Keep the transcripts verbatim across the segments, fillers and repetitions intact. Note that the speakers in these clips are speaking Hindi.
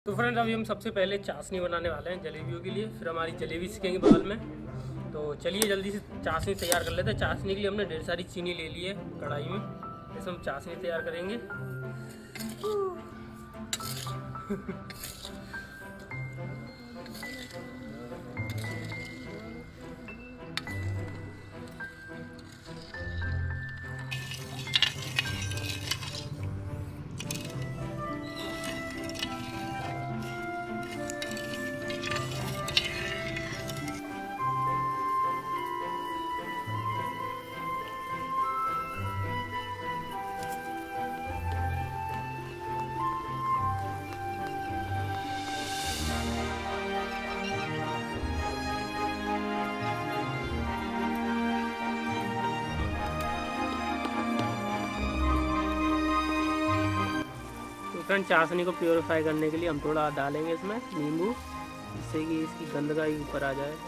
तो फ्रेंड्स अभी हम सबसे पहले चाशनी बनाने वाले हैं जलेबियों के लिए, फिर हमारी जलेबी सीखेंगे बगल में। तो चलिए जल्दी से चाशनी तैयार कर लेते हैं। चाशनी के लिए हमने ढेर सारी चीनी ले ली है कढ़ाई में, जैसे हम चाशनी तैयार करेंगे। फ्रेंड चाशनी को प्योरीफाई करने के लिए हम थोड़ा डालेंगे इसमें नींबू, जिससे कि इसकी गंदगी ऊपर आ जाए।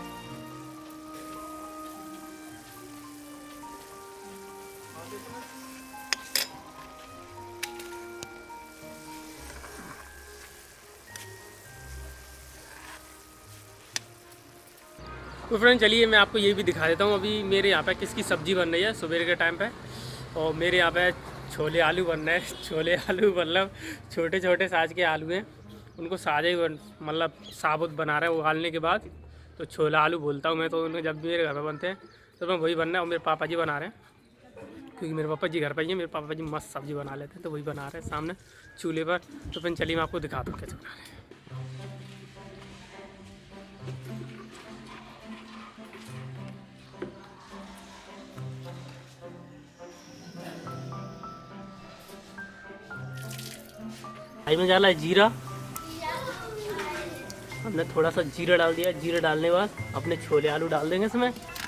तो फ्रेंड चलिए मैं आपको ये भी दिखा देता हूँ। अभी मेरे यहाँ पे किसकी सब्ज़ी बन रही है सुबह के टाइम पे, और मेरे यहाँ पे छोले आलू बन रहे हैं। छोले आलू मतलब छोटे छोटे साइज के आलू हैं, उनको साजे मतलब साबुत बना रहे हैं उबालने के बाद, तो छोला आलू बोलता हूँ मैं। तो उन्हें जब भी मेरे घर में बनते हैं तो मैं वही बनना है, और मेरे पापा जी बना रहे हैं, क्योंकि मेरे पापा जी घर पर ही हैं। मेरे पापा जी मस्त सब्ज़ी बना लेते हैं, तो वही बना रहे हैं सामने चूल्हे पर। तो फिर चलिए मैं आपको दिखाता हूँ कैसे बना रहे हैं। कढ़ाई में डाला है जीरा, हमने थोड़ा सा जीरा डाल दिया। जीरा डालने के बाद अपने छोले आलू डाल देंगे इसमें।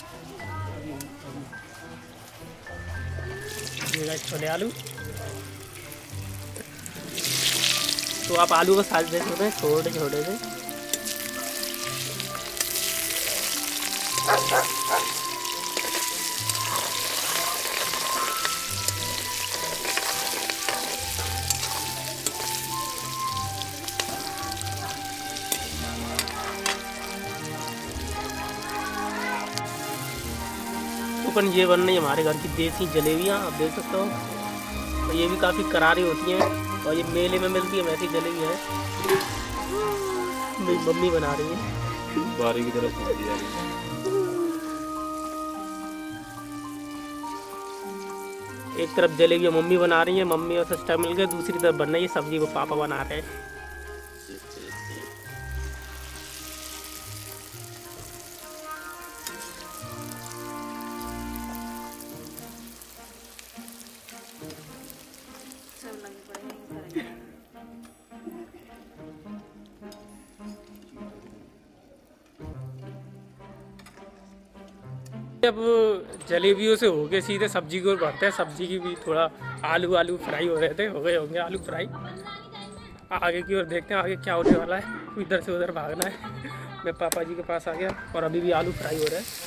ये छोले आलू, तो आप आलू का साइज देख सकते हैं छोटे छोटे से। अपन ये बन रही है हमारे घर की देसी जलेबियाँ, आप देख सकते हो। और ये भी काफ़ी करारी होती हैं, और ये मेले में मिलती है वैसी जलेबी है। मेरी मम्मी बना रही है, बारी की तरफ जा रही है। एक तरफ जलेबी मम्मी बना रही है, मम्मी और सिस्टर मिलकर। दूसरी तरफ बन रही है सब्जी को पापा बना रहे हैं। अब जलेबियों से होके सीधे सब्जी की ओर बढ़ते हैं। सब्जी की भी थोड़ा आलू आलू फ्राई हो रहे थे, हो गए होंगे आलू फ्राई। आगे की ओर देखते हैं आगे क्या होने वाला है। इधर से उधर भागना है। मैं पापा जी के पास आ गया, और अभी भी आलू फ्राई हो रहे हैं।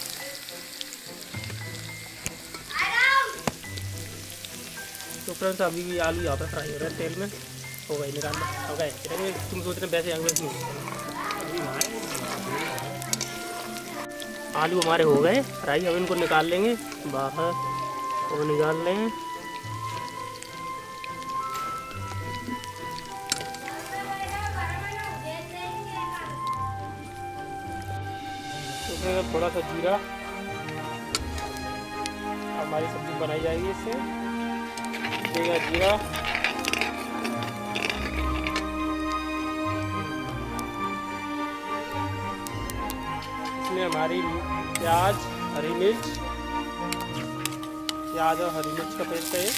तो फ्रेंड्स अभी भी आलू यहाँ पे फ्राई हो रहे हैं तेल में। हो गए निकालना हो गए। तुम सोच रहे वैसे आगे आलू हमारे हो गए फ्राई। अब इनको निकाल लेंगे बाहर, वो निकाल लें। तो थोड़ा सा जीरा, हमारी सब्जी बनाई जाएगी इससे। देगा जीरा, इसमें हमारी प्याज, हरी मिर्च, प्याज और हरी मिर्च का पेस्ट है।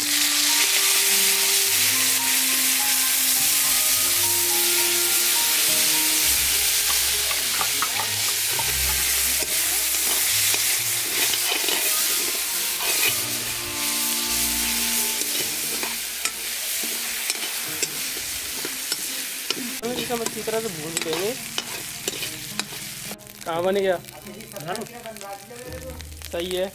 इसे हम अच्छी तरह से भून देंगे। कहाँ बने गया, सही है।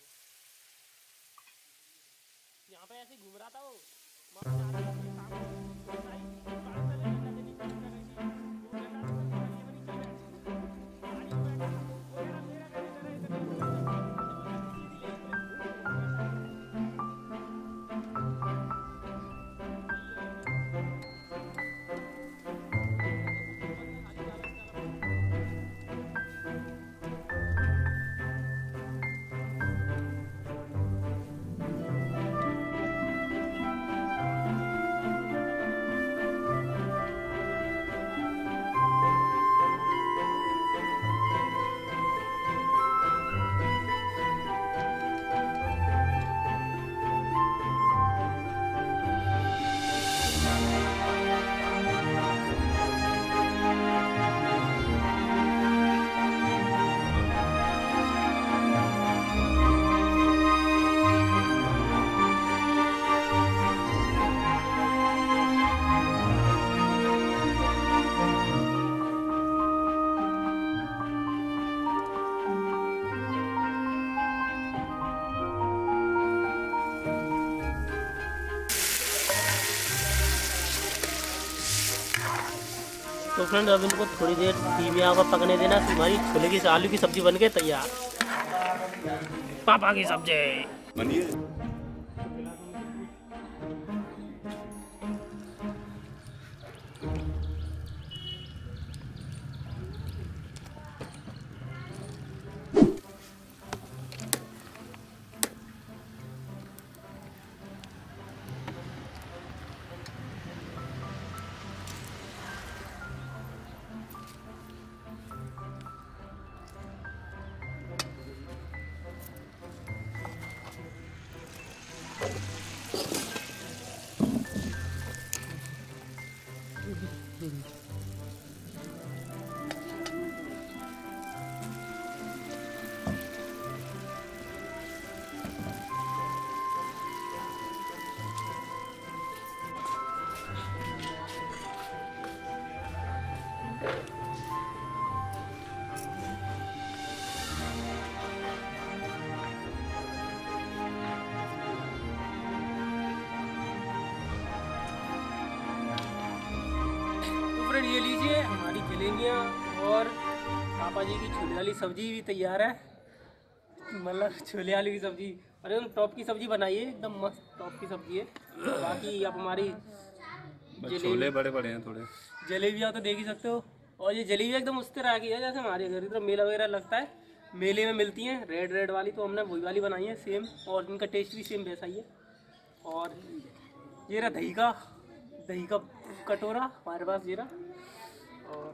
यहाँ पे ऐसे घूम रहा था वो। तो फ्रेंड अब इनको थोड़ी देर धीमी आग पर पकने देना। तो हमारी छोले की आलू की सब्जी बन के तैयार। पापा की सब्जी बनिए। फ्रेंड ये लीजिए हमारी जलेबियाँ और पापा जी की छोले वाली सब्जी भी तैयार है। मतलब छोले आलू की सब्जी और एकदम टॉप की सब्जी बनाई है, एकदम मस्त टॉप की सब्जी है। बाकी आप हमारी छोले बड़े बड़े हैं थोड़े। जलेबियाँ तो देख ही सकते हो। और ये जलेबियाँ एकदम उस तरह की है जैसे हमारे घर इधर मेला वगैरह लगता है, मेले में मिलती हैं रेड रेड वाली, तो हमने वही वाली बनाई है सेम, और इनका टेस्ट भी सेम वैसा ही है। और ये रहा दही का दही का कटोरा हमारे पास, ये रहा। और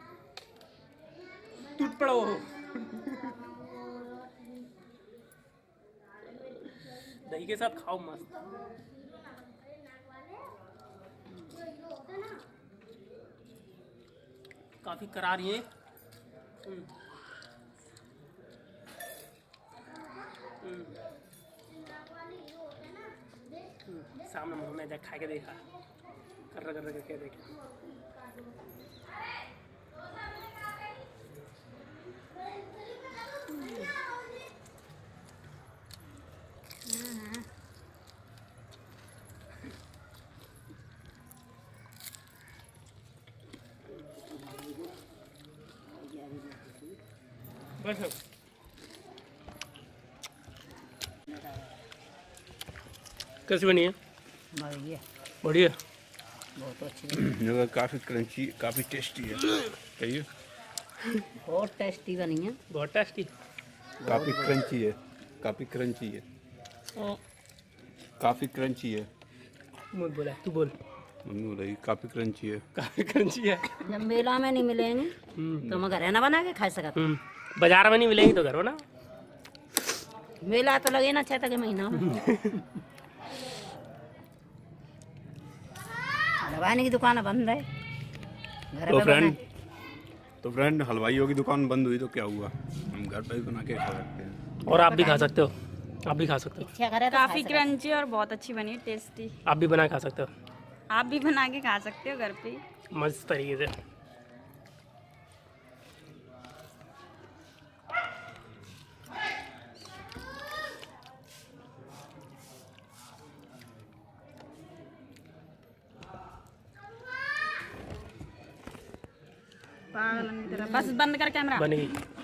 टूट पड़ो दही के साथ खाओ मस्त। काफी करारी है। सामने मुंह में खा के देखा, कर कर करके देखा। बस कैसी बनी है? बढ़िया बढ़िया, बहुत अच्छी काफ़ी क्रंची, काफ़ी टेस्टी है। कहिए। बहुत टेस्टी बनी है, बहुत टेस्टी, काफ़ी क्रंची है, काफ़ी क्रंची है, काफ़ी क्रंची है। मत बोला, तू बोल। मम्मी बोल रही काफ़ी क्रंची है। काफी क्रंची है। जब मेला में नहीं मिलेंगे तो हम घर ना बना के खा सकते। बाजार में नहीं मिलेंगी तो घर हो ना। मेला तो लगे ना छह तक महीना हलवाई की दुकान बंद है। घर तो पे फ्रेंड तो फ्रेंड हलवाइयों की दुकान बंद हुई तो क्या हुआ, हम घर पे भी बना के खा सकते हैं। और आप भी खा सकते हो, आप भी खा सकते हो। इच्छा करे तो काफी क्रंची और बहुत अच्छी बनी, टेस्टी। आप भी बना के खा सकते हो। आप भी बना के खा सकते हो घर पे मस्त तरीके से। पागल की तरह। बस बंद कर कैमरा। बनेगी।